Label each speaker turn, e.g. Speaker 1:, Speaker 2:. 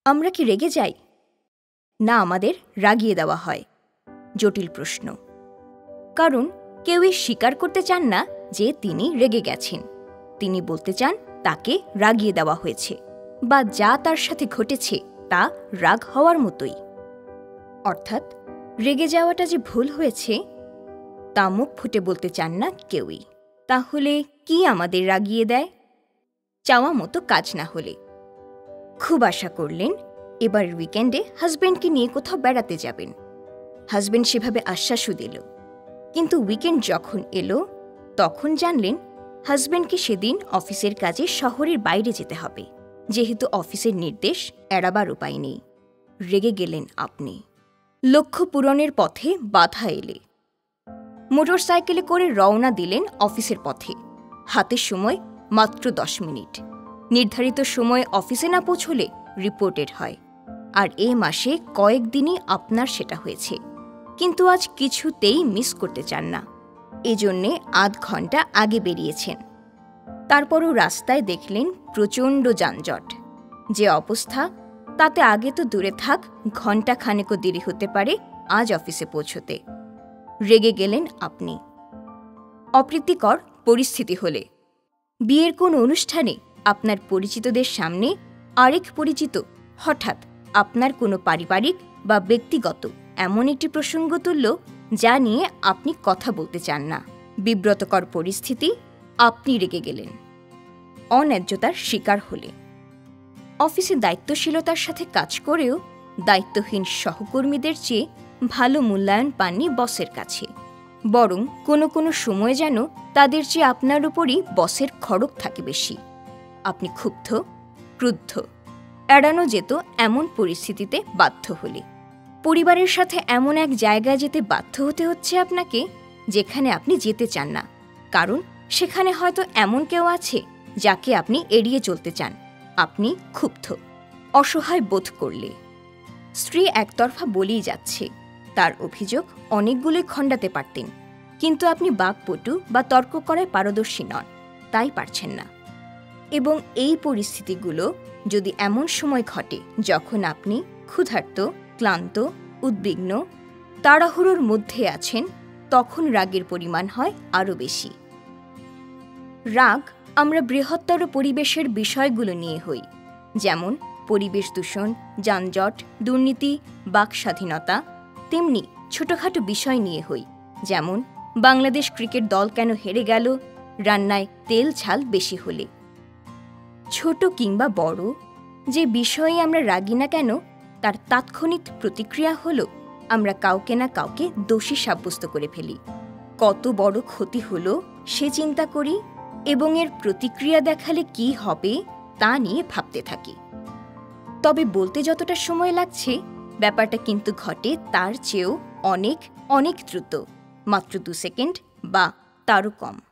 Speaker 1: আমরা কি রেগে যাই, না আমাদের রাগিয়ে দেওয়া হয়? জটিল প্রশ্ন। কারণ কেউই স্বীকার করতে চান না যে তিনি রেগে গেছেন। তিনি বলতে চান তাকে রাগিয়ে দেওয়া হয়েছে, বা যা তার সাথে ঘটেছে তা রাগ হওয়ার মতোই। অর্থাৎ রেগে যাওয়াটা যে ভুল হয়েছে তা মুখ ফুটে বলতে চান না কেউই। তাহলে কি আমাদের রাগিয়ে দেয়? চাওয়া মতো কাজ না হলে। খুব আশা করলেন এবার উইকেন্ডে হাজব্যান্ডকে নিয়ে কোথাও বেড়াতে যাবেন। হাজব্যান্ড সেভাবে আশ্বাসও দিল। কিন্তু উইকেন্ড যখন এলো তখন জানলেন হাজব্যান্ডকে সেদিন অফিসের কাজে শহরের বাইরে যেতে হবে, যেহেতু অফিসের নির্দেশ এড়াবার উপায় নেই। রেগে গেলেন আপনি। লক্ষ্য পূরণের পথে বাধা এলে মোটর সাইকেলে করে রওনা দিলেন অফিসের পথে। হাতে সময় মাত্র 10 মিনিট। নির্ধারিত সময়ে অফিসে না পৌঁছলে রিপোর্টেড হয়। আর এ মাসে কয়েকদিনই আপনার সেটা হয়েছে, কিন্তু আজ কিছুতেই মিস করতে চান না। এজন্যে আধ ঘন্টা আগে বেরিয়েছেন। তারপরও রাস্তায় দেখলেন প্রচণ্ড যানজট। যে অবস্থা, তাতে আগে তো দূরে থাক, ঘণ্টা খানেকও দেরি হতে পারে আজ অফিসে পৌঁছতে। রেগে গেলেন আপনি। অপ্রীতিকর পরিস্থিতি হলে বিয়ের কোন অনুষ্ঠানে আপনার পরিচিতদের সামনে আরেক পরিচিত হঠাৎ আপনার কোনো পারিবারিক বা ব্যক্তিগত এমন একটি প্রসঙ্গ তুলল যা নিয়ে আপনি কথা বলতে চান না। বিব্রতকর পরিস্থিতি, আপনি রেগে গেলেন। অন্যায্যতার শিকার হলে অফিসে দায়িত্বশীলতার সাথে কাজ করেও দায়িত্বহীন সহকর্মীদের চেয়ে ভালো মূল্যায়ন পাননি বসের কাছে। বরং কোনো কোনো সময় যেন তাদের চেয়ে আপনার উপরই বসের খড়গ থাকে বেশি। আপনি ক্ষুব্ধ, ক্রুদ্ধ। এড়ানো যেত এমন পরিস্থিতিতে বাধ্য হলে। পরিবারের সাথে এমন এক জায়গায় যেতে বাধ্য হতে হচ্ছে আপনাকে যেখানে আপনি যেতে চান না, কারণ সেখানে হয়তো এমন কেউ আছে যাকে আপনি এড়িয়ে চলতে চান। আপনি ক্ষুব্ধ, অসহায় বোধ করলে। স্ত্রী একতরফা বলেই যাচ্ছে, তার অভিযোগ অনেকগুলোই খণ্ডাতে পারতেন, কিন্তু আপনি বাকপটু বা তর্ক করায় পারদর্শী নন, তাই পারছেন না। এবং এই পরিস্থিতিগুলো যদি এমন সময় ঘটে যখন আপনি ক্ষুধার্ত, ক্লান্ত, উদ্বিগ্ন, তাড়াহুড়োর মধ্যে আছেন, তখন রাগের পরিমাণ হয় আরও বেশি। রাগ আমরা বৃহত্তর পরিবেশের বিষয়গুলো নিয়ে হই, যেমন পরিবেশ দূষণ, যানজট, দুর্নীতি, বাক স্বাধীনতা। তেমনি ছোটখাটো বিষয় নিয়ে হই, যেমন বাংলাদেশ ক্রিকেট দল কেন হেরে গেল, রান্নায় তেল ঝাল বেশি হলে। ছোট কিংবা বড় যে বিষয়ে আমরা রাগি না কেন, তার তাৎক্ষণিক প্রতিক্রিয়া হলো আমরা কাউকে না কাউকে দোষী সাব্যস্ত করে ফেলি। কত বড় ক্ষতি হলো সে চিন্তা করি এবং এর প্রতিক্রিয়া দেখালে কি হবে তা নিয়ে ভাবতে থাকি। তবে বলতে যতটা সময় লাগছে, ব্যাপারটা কিন্তু ঘটে তার চেয়েও অনেক অনেক দ্রুত, মাত্র 2 সেকেন্ড বা তারও কম।